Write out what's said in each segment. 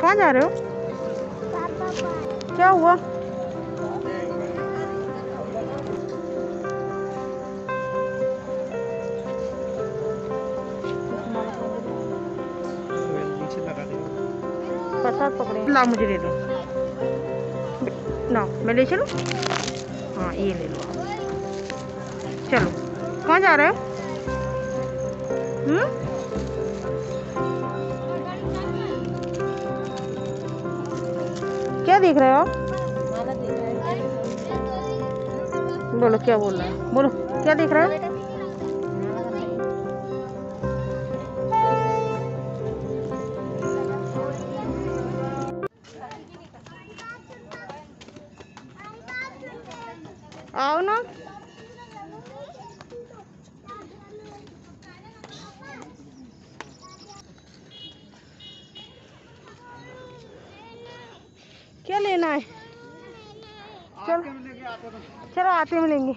कहाँ जा रहे हो? क्या हुआ? प्रसाद पकड़े ला, मुझे दे दो ना, मैं ले चलूं? हाँ ये ले लो। चलो, कहाँ जा रहे हो? क्या देख रहे हो आप? बोलो क्या बोल रहा है, बोलो क्या देख रहे हो? आओ ना। क्या लेना है? चलो चलो आते मिलेंगे।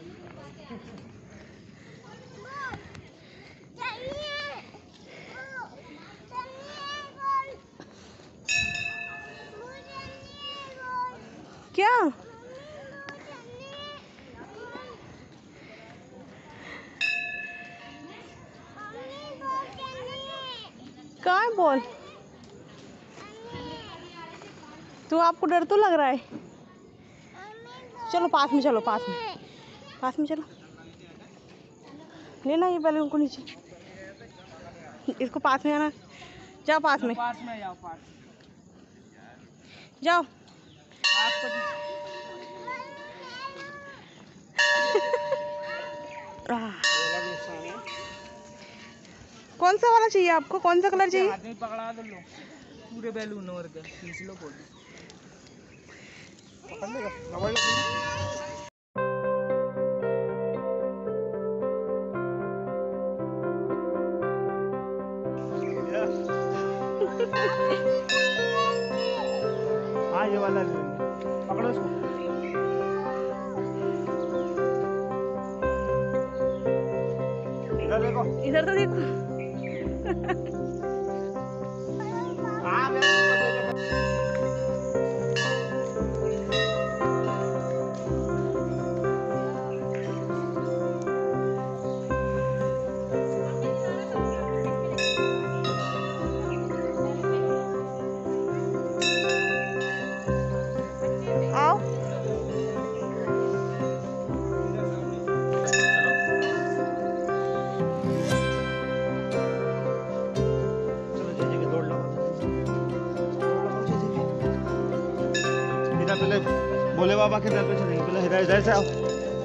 क्या कहाँ है बॉल? तो आपको डर तो लग रहा है? चलो पास में चलो, पास में चलो। लेना ये पहले उनको नीचे, इसको पास में आना। जाओ पास में जाओ, जाओ। कौन सा वाला चाहिए आपको? कौन सा कलर चाहिए? आदमी पकड़ा दो, लो पूरे बैलून और के खींच लो, पकड़ लो। हाँ ये वाला पकड़ो इसको। इधर देखो, इधर तो देखो। पहले भोले बाबा के दर पे चलेंगे, पहले इधर से आओ।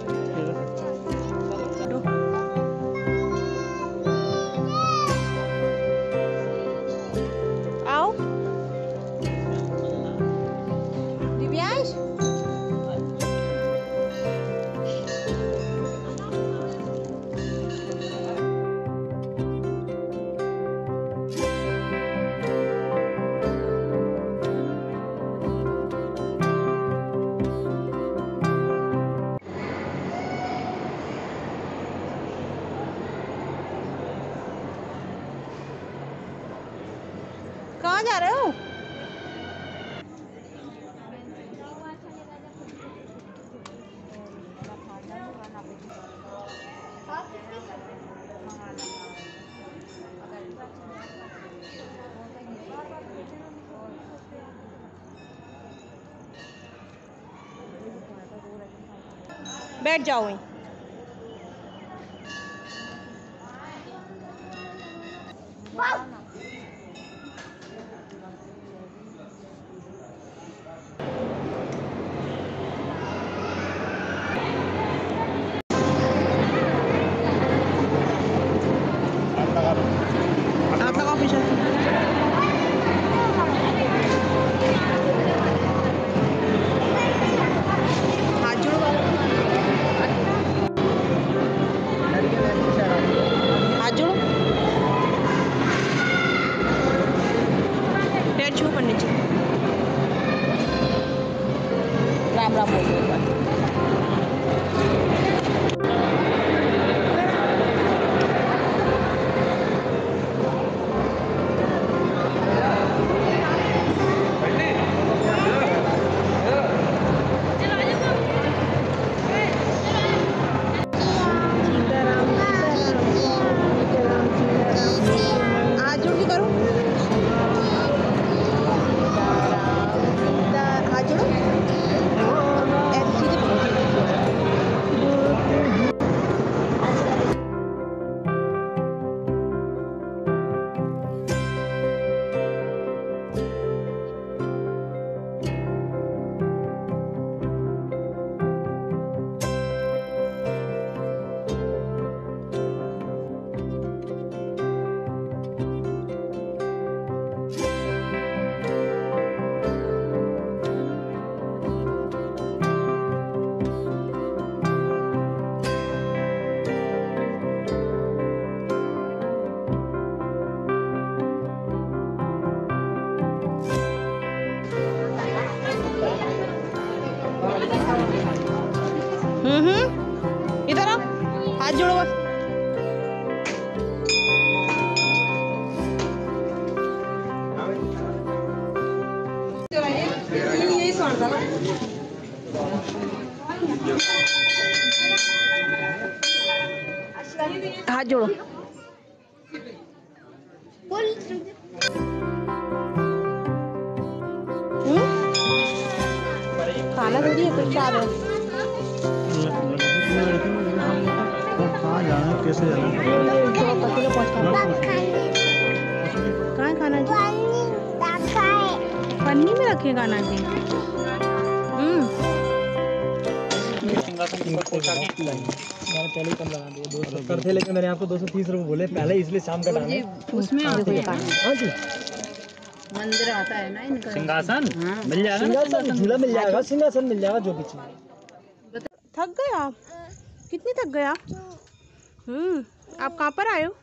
दिव्यांश कहाँ जा रहे हो? बैठ जाओ वहीं। आप लगाओ पीछे। हाथ जोड़ो, हाथ जोड़ो, पैर छू पर नीचे। राम राम बोल दो। इधर आओ, हाथ जोड़ो बस। हाथ जोड़ो। खाना थोड़ी है, प्रसाद है। कहाँ जाना है, कैसे जाना है? कहाँ खाना जी? पन्नी में रखे खाना जी। मैंने पहले ही कम लगा दिया, 270 थे, लेकिन मैंने आपको 230 रुपये बोले पहले, इसलिए शाम का टाइम है। उसमें हाँ जी, मंदिर आता है ना इनका। सिंहासन मिल जाएगा, सिंहासन झूला मिल जाएगा, सिंहासन मिल जाएगा, जो भी चाहिए। थक गए आप? कितनी थक गए आप? आप कहाँ पर आए हो?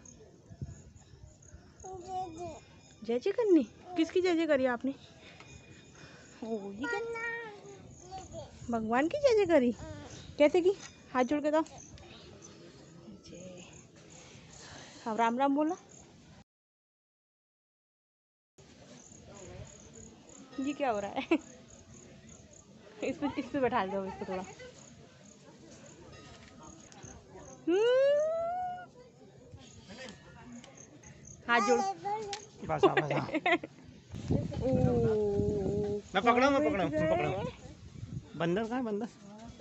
जय जय करनी? किसकी जय जय करी आपने? ये क्या? भगवान की जय जय करी? कैसे की? हाथ जोड़ के दो। अब राम राम बोला। ये क्या हो रहा है? इस पे बैठा दो इसको थोड़ा। हाथ जोड़। बस मैं पकड़ा बंदर कहाँ है? बंदर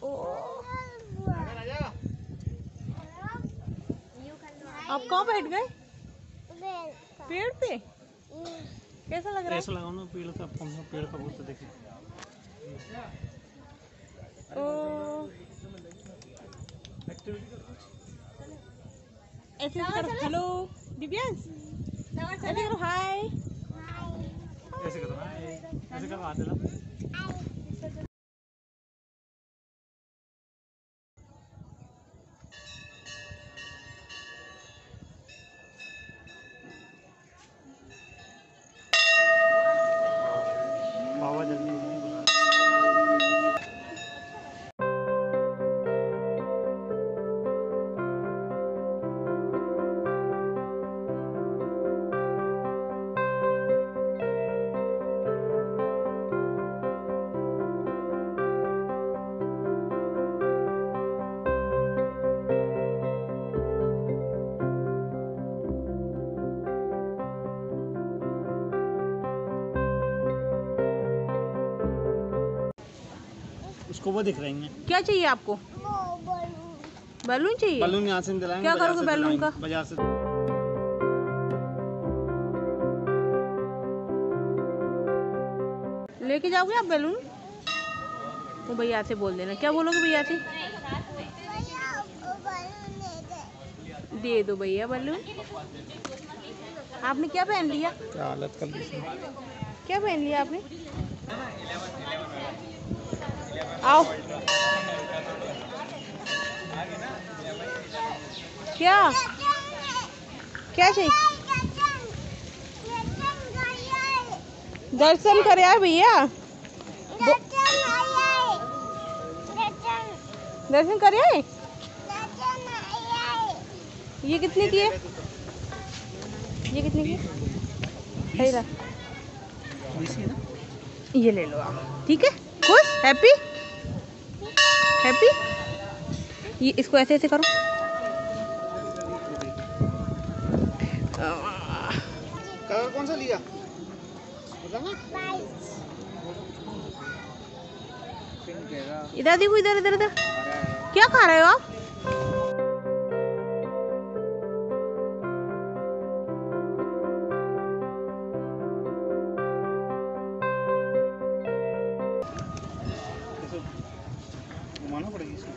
आप कहाँ बैठ गए? पेड़ पे? कैसा लग रहा है? ऐसा लगाओ ना, पेड़ का बहुत देखे। ऐसे करो। हेलो दिव्यांश, ऐसे करो हाय। ऐसे करो, ऐसे करो, हाथ मिला। बाबा जल्दी उसको वो दिख रही हैं। क्या चाहिए आपको? बैलून चाहिए? बैलून यहाँ से दिलाएंगे। क्या करोगे बैलून का? बाजार से। लेके जाओगे आप बैलून? तो भैया से बोल देना। क्या बोलोगे भैया से? दे दो भैया बैलून। आपने क्या पहन लिया? क्या हालत कर दी इसने? क्या पहन लिया आपने? आओ। क्या क्या चाहिए? दर्शन करे आए भैया? दर्शन करे आए? ये कितने की है? ये कितने की है? सही रहा। ये ले लो आप। ठीक है, खुश, हैप्पी हैप्पी। ये इसको ऐसे ऐसे करो। कलर कौन सा लिया? इधर देखो, इधर इधर इधर। क्या खा रहे हो आप? घुमाना पड़ेगी इसको।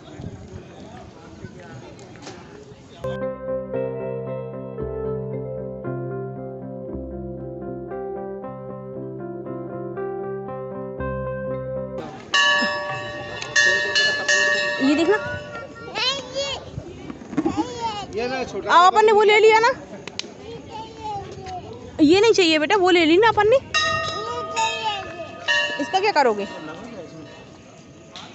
ये देखना। ये ना छोटा। आप अपन ने वो ले लिया ना? ये नहीं चाहिए बेटा, वो ले ली ना अपन ने। इसका क्या करोगे?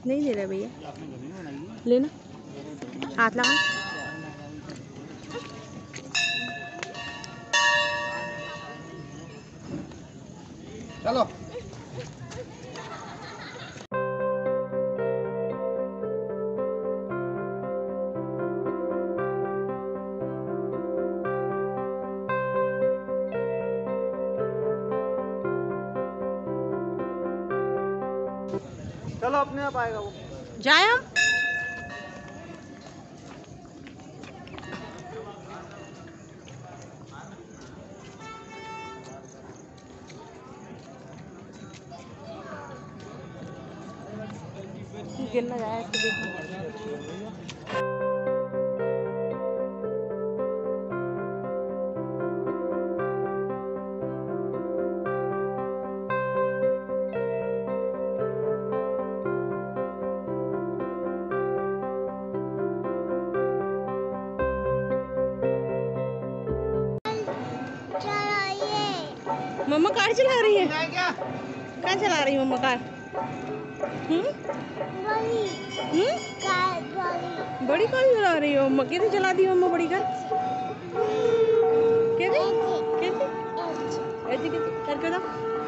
नहीं दे रहे भैया, लेना, हाथ लगा। चलो चलो, अपने आप आएगा वो। जाए हम। गिरना जाए इसको देखो। मम्मा कार चला रही है। कहाँ चला रही है मम्मा कार? बड़ी कार चला रही हो मम्मा? कैसे चला दी मम्मा बड़ी कार? कैसे कैसे ऐसे कैसे करके बताओ।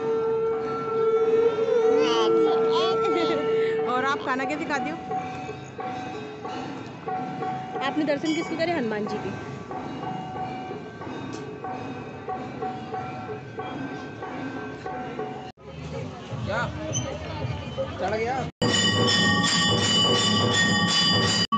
और आप खाना कैसे खाते हो? आपने दर्शन किसके करे? हनुमान जी के। क्या चढ़ गया?